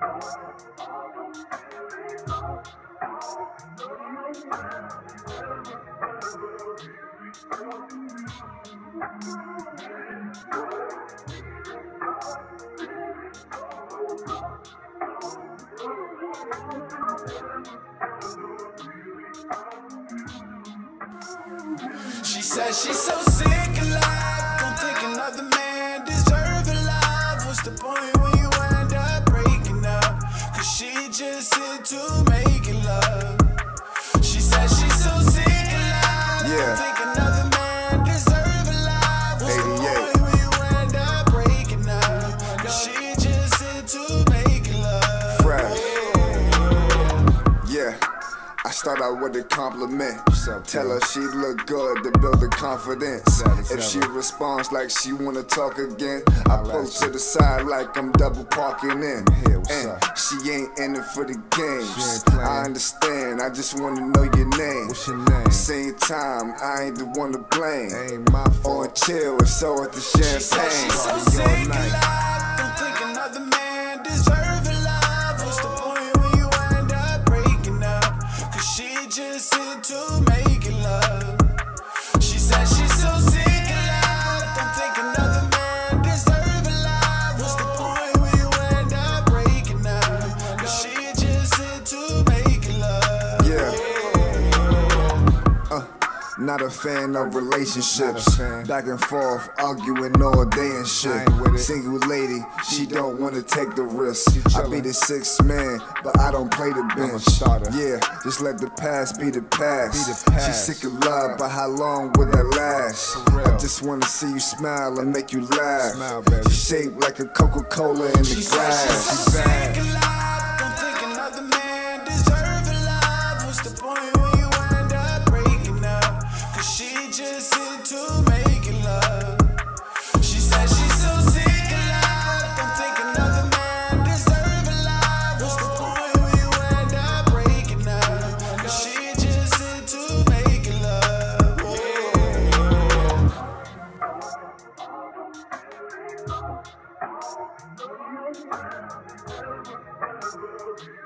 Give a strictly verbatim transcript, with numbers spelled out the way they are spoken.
She says she's so sick of life, don't think another man deserve a life. What's the point when you end up breaking up? Cause she just here to make it love. She says she's so sick of life, yeah. don't think another man deserve a life. What's the point when you end up breaking up? Cause she just here to make it love. Fresh. Yeah. I start out with a compliment. Tell her she look good to build her confidence. If she responds like she wanna talk again, I pull to the side like I'm double parking in. And she ain't in it for the games. I understand, I just wanna know your name. What's your name? Same time, I ain't the one to blame. Ain't my fault. On chill, it's all at the champagne. She said she's so sick of life, don't think another man deserve a life. What's the point when you end up breaking up? Cause she just here to make it love. She said she's so sick of life, don't think another man deserve a life. What's the point when you end up breaking up? Cause she just here to make it love. Yeah. Uh. Not a fan of relationships, fan. back and forth, arguing all day and shit. Single lady, she don't wanna take the risk. I be the sixth man, but I don't play the bench. Yeah, just let the past be the past. Be the past. She's sick of love, but how long will that last? I just wanna see you smile and make you laugh. Smile, baby. She's shaped like a Coca-Cola in the She said glass. she's so sick of life, don't think another man deserve a life. What's the point when you end up breaking up? Cause she just here to make it love. She said she's so sick of life, don't think another man deserve a life. What's the point when you end up breaking up? Cause she just here to make it love. Yeah.